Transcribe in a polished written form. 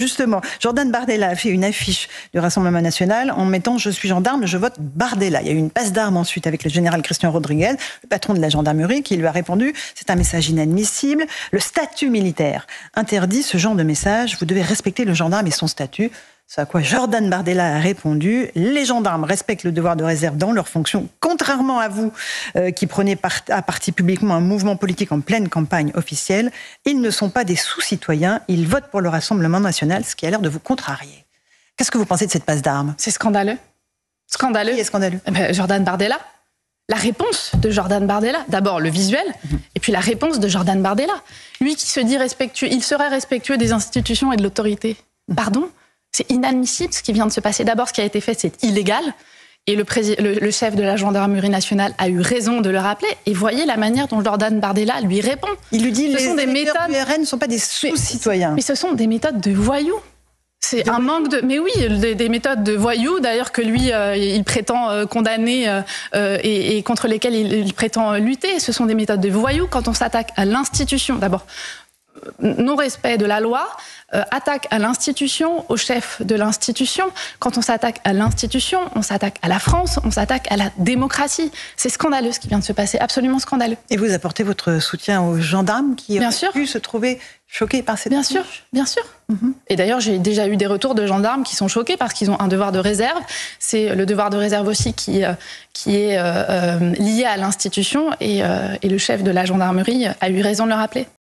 justement, Jordan Bardella a fait une affiche du Rassemblement national en mettant « Je suis gendarme, je vote Bardella ». Il y a eu une passe d'armes ensuite avec le général Christian Rodriguez, le patron de la gendarmerie, qui lui a répondu « C'est un message inadmissible. Le statut militaire interdit ce genre de message. Vous devez respecter le gendarme et son statut ». C'est à quoi Jordan Bardella a répondu « Les gendarmes respectent le devoir de réserve dans leurs fonctions, contrairement à vous qui prenez à partie publiquement un mouvement politique en pleine campagne officielle. Ils ne sont pas des sous-citoyens, ils votent pour le Rassemblement national, ce qui a l'air de vous contrarier. » Qu'est-ce que vous pensez de cette passe d'armes ? C'est scandaleux. Scandaleux. Qui est scandaleux ? Jordan Bardella. La réponse de Jordan Bardella, d'abord le visuel, et puis la réponse de Jordan Bardella. Lui qui se dit respectueux, il serait respectueux des institutions et de l'autorité. Pardon ? C'est inadmissible ce qui vient de se passer. D'abord, ce qui a été fait, c'est illégal. Et le chef de la gendarmerie nationale a eu raison de le rappeler. Et voyez la manière dont Jordan Bardella lui répond. Il lui dit ce sont des méthodes du RN ne sont pas des sous-citoyens. Mais ce sont des méthodes de voyous. C'est un manque de... Mais oui, des méthodes de voyous, d'ailleurs, que lui, il prétend condamner et contre lesquelles il prétend lutter. Ce sont des méthodes de voyous quand on s'attaque à l'institution. D'abord, non-respect de la loi, attaque à l'institution, au chef de l'institution. Quand on s'attaque à l'institution, on s'attaque à la France, on s'attaque à la démocratie. C'est scandaleux ce qui vient de se passer, absolument scandaleux. Et vous apportez votre soutien aux gendarmes qui ont pu se trouver choqués par cette affiche ? Bien sûr. Et d'ailleurs, j'ai déjà eu des retours de gendarmes qui sont choqués parce qu'ils ont un devoir de réserve. C'est le devoir de réserve aussi qui est lié à l'institution et le chef de la gendarmerie a eu raison de le rappeler.